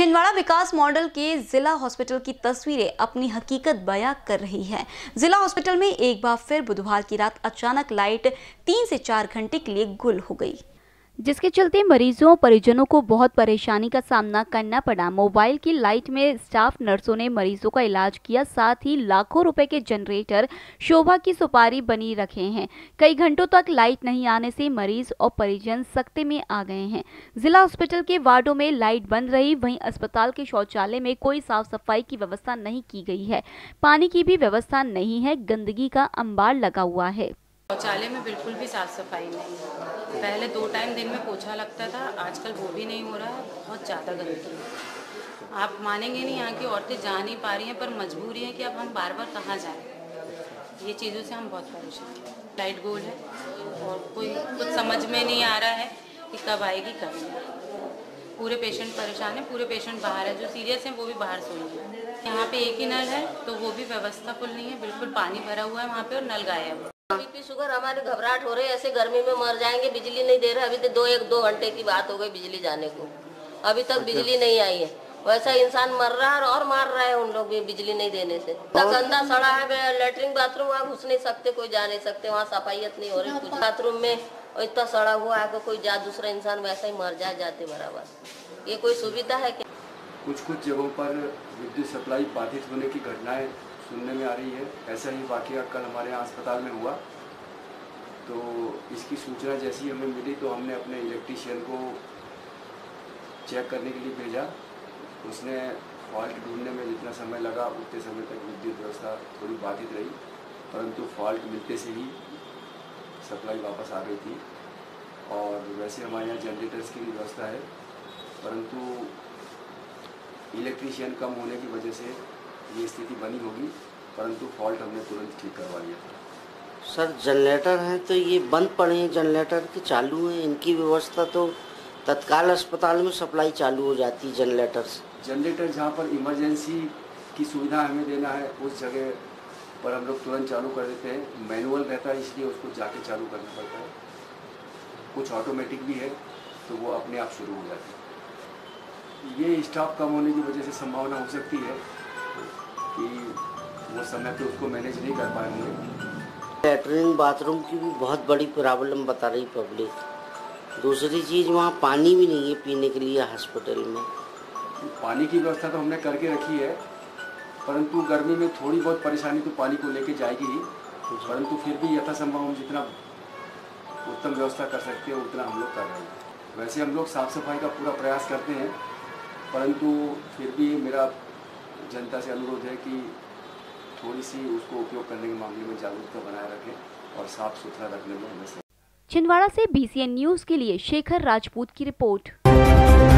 छिंदवाड़ा विकास model के जिला hospital की तस्वीरें अपनी हकीकत बयां कर रही हैं। जिला हॉस्पिटल में एक बार फिर बुधवार की रात अचानक लाइट 3 से 4 घंटे के लिए गुल हो गई, जिसके चलते मरीजों और परिजनों को बहुत परेशानी का सामना करना पड़ा। मोबाइल की लाइट में स्टाफ नर्सों ने मरीजों का इलाज किया, साथ ही लाखों रुपए के जनरेटर शोभा की सुपारी बनी रखे हैं। कई घंटों तक लाइट नहीं आने से मरीज और परिजन सकते में आ गए हैं। जिला हॉस्पिटल के वार्डों में लाइट बंद रही, वहीं अस्पताल के शौचालय में कोई साफ सफाई की व्यवस्था नहीं की गई है। पानी की भी व्यवस्था नहीं है, गंदगी का अंबार लगा हुआ है। शौचालय में बिल्कुल भी साफ सफाई नहीं है। पहले 2 टाइम दिन में पोछा लगता था, आजकल वो भी नहीं हो रहा है। बहुत ज़्यादा गंदगी है। आप मानेंगे नहीं, यहाँ की औरतें जा नहीं पा रही हैं, पर मजबूरी है कि अब हम बार बार कहाँ जाएं। ये चीज़ों से हम बहुत परेशान हैं। लाइट गोल है और कुछ समझ में नहीं आ रहा है कि कब आएगी कब नहीं। पूरे पेशेंट परेशान हैं, पूरे पेशेंट बाहर है, जो सीरियस हैं वो भी बाहर सोए हैं। यहाँ पे एक ही नल है तो वो भी व्यवस्था फुल नहीं है, बिल्कुल पानी भरा हुआ है वहाँ पे और नल गायब है। बीपी शुगर हमारे घबराहट हो रही है, ऐसे गर्मी में मर जाएंगे। बिजली नहीं दे रहा, अभी तो 1-2 घंटे की बात हो गई बिजली जाने को, अभी तक बिजली नहीं आई है। वैसा इंसान मर रहा है और मार रहा है उन लोग भी बिजली नहीं देने से। गंदा सड़ा है, लेटरिन बाथरूम वहाँ घुस नहीं सकते, कोई जा नहीं सकते, वहाँ सफाइयत नहीं हो रही। कुछ बाथरूम में इतना सड़ा हुआ है कि कोई दूसरा इंसान वैसा ही मर जाते बराबर। ये कोई सुविधा है क्या? कुछ जगहों पर विद्युत सप्लाई बाधित होने की घटनाएं सुनने में आ रही है। ऐसा ही वाकया कल हमारे यहाँ अस्पताल में हुआ, तो इसकी सूचना जैसी हमें मिली तो हमने अपने इलेक्ट्रीशियन को चेक करने के लिए भेजा। उसने फॉल्ट ढूंढने में जितना समय लगा उतने समय तक विद्युत व्यवस्था थोड़ी बाधित रही, परंतु फॉल्ट मिलते से ही सप्लाई वापस आ गई थी। और वैसे हमारे यहाँ जनरेटर्स की भी व्यवस्था है, परंतु इलेक्ट्रीशियन कम होने की वजह से ये स्थिति बनी होगी, परंतु फॉल्ट हमने तुरंत ठीक करवा लिया था। सर जनरेटर हैं तो ये बंद पड़े हैं, जनरेटर के चालू हैं, इनकी व्यवस्था तो तत्काल अस्पताल में सप्लाई चालू हो जाती है जनरेटर जहाँ पर इमरजेंसी की सुविधा हमें देना है उस जगह पर हम लोग तुरंत चालू कर देते हैं। मैनुअल रहता है इसलिए उसको जाके चालू करना पड़ता है। कुछ ऑटोमेटिक भी है तो वो अपने आप शुरू हो जाती है। ये स्टाफ कम होने की वजह से संभावना हो सकती है कि वो समय पे उसको मैनेज नहीं कर पाएंगे। लैट्रिन बाथरूम की भी बहुत बड़ी प्रॉब्लम बता रही पब्लिक। दूसरी चीज़ वहाँ पानी भी नहीं है पीने के लिए हॉस्पिटल में। पानी की व्यवस्था तो हमने करके रखी है, परंतु गर्मी में थोड़ी बहुत परेशानी तो पानी को लेके जाएगी ही, परंतु फिर भी यथासंभव हम जितना उत्तम व्यवस्था कर सकते हैं उतना हम लोग कर रहे हैं। वैसे हम लोग साफ सफाई का पूरा प्रयास करते हैं, परंतु फिर भी मेरा जनता से अनुरोध है कि थोड़ी सी उसको उपयोग करने के मामले में जागरूकता बनाए रखें और साफ सुथरा रखने में हमें। छिंदवाड़ा से BCN न्यूज के लिए शेखर राजपूत की रिपोर्ट।